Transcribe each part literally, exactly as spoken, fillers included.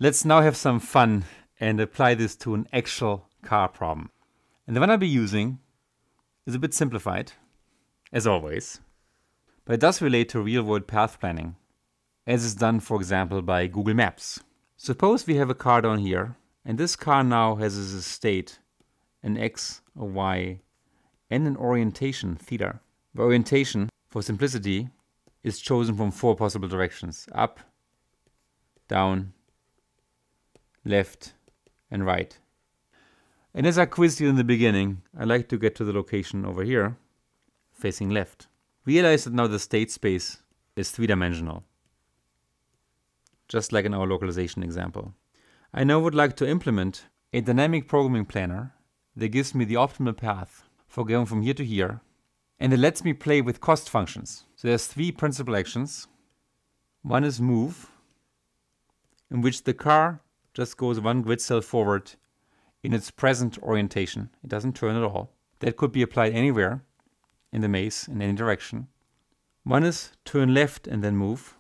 Let's now have some fun and apply this to an actual car problem. And the one I'll be using is a bit simplified, as always, but it does relate to real-world path planning, as is done, for example, by Google Maps. Suppose we have a car down here, and this car now has as a state an x, a y, and an orientation, theta. The orientation, for simplicity, is chosen from four possible directions: up, down, left, and right. And as I quizzed you in the beginning, I like to get to the location over here, facing left. Realize that now the state space is three-dimensional, just like in our localization example. I now would like to implement a dynamic programming planner that gives me the optimal path for going from here to here, and it lets me play with cost functions. So there's three principal actions. One is move, in which the car just goes one grid cell forward in its present orientation. It doesn't turn at all. That could be applied anywhere in the maze, in any direction. One is turn left and then move.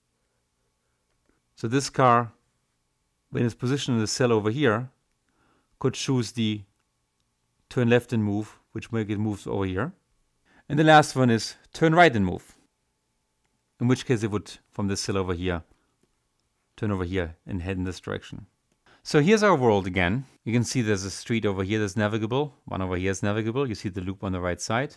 So this car, when it's positioned in the cell over here, could choose the turn left and move, which make it moves over here. And the last one is turn right and move, in which case it would, from this cell over here, turn over here and head in this direction. So here's our world again. You can see there's a street over here that's navigable, one over here is navigable. You see the loop on the right side.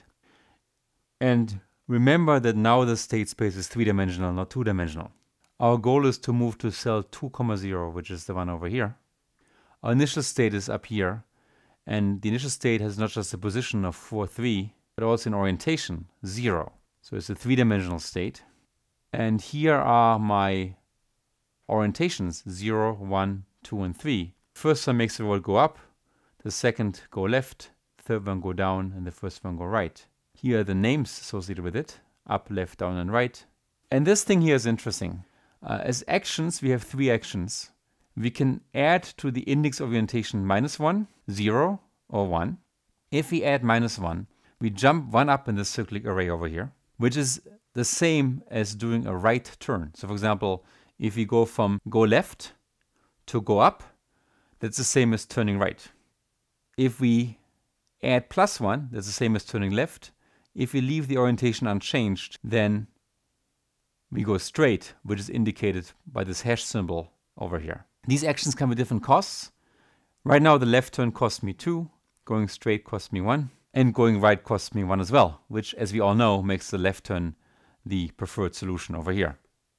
And remember that now the state space is three-dimensional, not two-dimensional. Our goal is to move to cell two comma zero, which is the one over here. Our initial state is up here, and the initial state has not just a position of four, three, but also an orientation, zero. So it's a three-dimensional state. And here are my orientations, zero, one, two, and three. First one makes the world go up, the second go left, the third one go down, and the first one go right. Here are the names associated with it, up, left, down, and right. And this thing here is interesting. Uh, as actions, we have three actions. We can add to the index orientation minus one, zero, or one. If we add minus one, we jump one up in the cyclic array over here, which is the same as doing a right turn. So for example, if we go from go left to go up, that's the same as turning right. If we add plus one, that's the same as turning left. If we leave the orientation unchanged, then we go straight, which is indicated by this hash symbol over here. These actions come with different costs. Right now the left turn costs me two, going straight costs me one, and going right costs me one as well, which, as we all know, makes the left turn the preferred solution over here.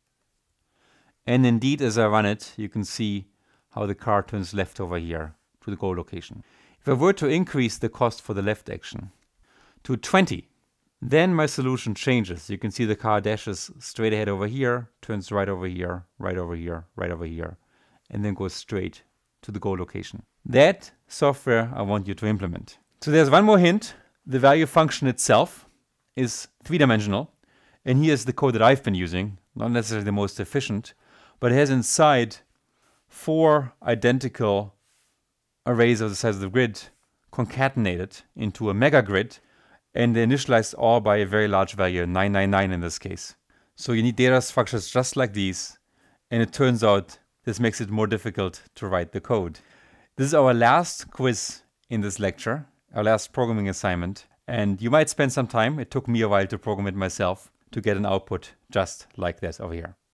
And indeed, as I run it, you can see how the car turns left over here to the goal location. If I were to increase the cost for the left action to twenty, then my solution changes. You can see the car dashes straight ahead over here, turns right over here, right over here, right over here, and then goes straight to the goal location. That software I want you to implement. So there's one more hint. The value function itself is three-dimensional, and here's the code that I've been using, not necessarily the most efficient, but it has inside four identical arrays of the size of the grid concatenated into a mega grid, and they're initialized all by a very large value, nine nine nine in this case. So you need data structures just like these, and it turns out this makes it more difficult to write the code. This is our last quiz in this lecture, our last programming assignment, and you might spend some time, it took me a while to program it myself, to get an output just like this over here.